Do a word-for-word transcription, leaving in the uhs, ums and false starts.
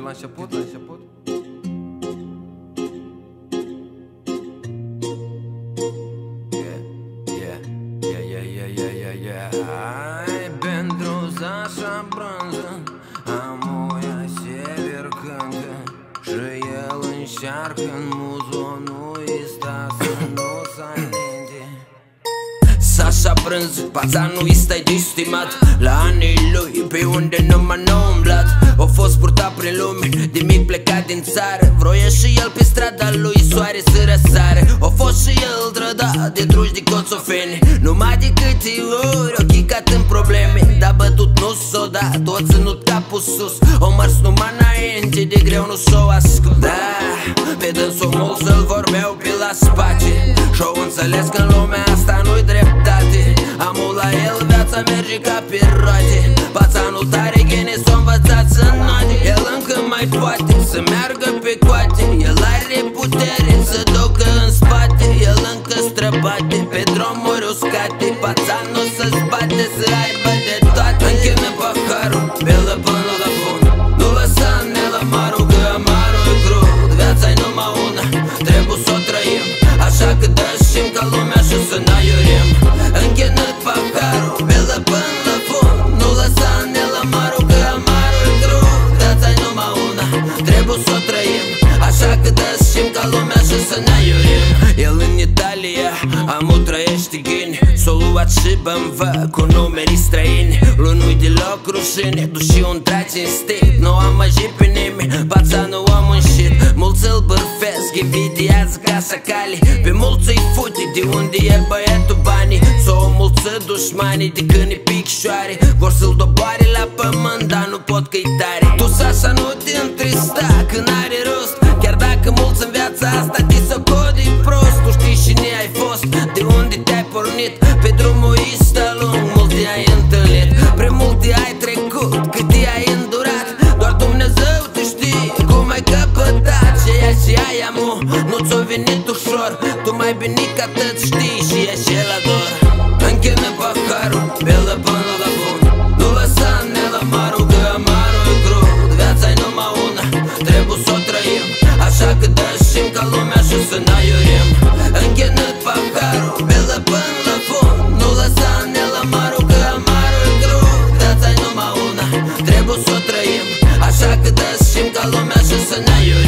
la început, la început. Yeah, yeah, yeah, yeah, yeah, yeah, yeah, yeah. Ai pentru Sasha Brânză amoia sever cântă și el înșearcă în muzonul ăsta să nu s-ai minte. Sasha Brânză, pața nu-i stai de estimat la anii lui, pe unde numai n-a umblat. O fost purtat prin lume, de mic plecat din țară. Vroia și el pe strada lui soare să răsare. O fost și el trădat de druși de coțofeni. Numai de câte ori o chicat în probleme, dar bătut nu s-o dat, o ținut capul sus. O mărs numai înainte, de greu nu s-o ascult. Da, pe dânsul mult să-l vorbeau pe la space și-o înțeles că în lumea asta nu-i dreptate. Amul la el viața merge ca pe roate. Pața nu tare, ghene s-o învățat să noate. El încă mai poate să meargă pe coate. El are putere să ducă în spate. El încă străbate pe drumuri uscate. Pața nu să zbate, să aibă de toate. Închină paharul, belă până la fund. Nu lăsa nelamarul, că amarul e crud. Viața-i numai una, trebuie să o trăim. Așa că dă-și-mi ca lumea și să n-aiurim. Închină paharul, belă până la fund. Nu lăsa nelamarul, că amarul e crud. Viața-i numai una, trebuie să o trăim. Așa că dă-și-mi ca lumea și să n-aiurim. El în Italia, amul trăiește ghini. S-o luat și B M W cu numeri străini. Lui nu-i deloc rușine, duși un trage în stit. Nu am măjit pe nimeni, pața nu am înșit. Mulți îl bârfesc, invidiază ca sacali. Pe mulți îi fute, de unde e băiatul banii. S-o mulță dușmanii de când e picșoare. Vor să-l doboare la pământ, dar nu pot că-i tare. Tu Sasha nu te întrista când are rost, chiar dacă mulți în viața asta te socodi prost. Tu știi și ne ai fost, de unde te-ai pornit. Pe drumul ăsta lung, mulți ai întâlnit. Pre multe ai trecut, câte ai îndurat. Doar Dumnezeu te știe cum ai căpătat. Ceea ce ai, amu, nu ți-o venit ușor. Tu mai bine ca atât știi și e și la dor. Închină paharul, belă până la fund. Nu lăsa nelamarul, că amarul e crud. Viața-i numai una, trebuie să o trăim. Așa că dă-și-mi ca lumea și să n-aiurim. Închină paharul, belă până la fund. Nu lăsa nelamarul, că amarul e crud. Viața-i numai una, trebuie să o trăim. Așa că dă-și-mi ca lumea și să n-aiurim.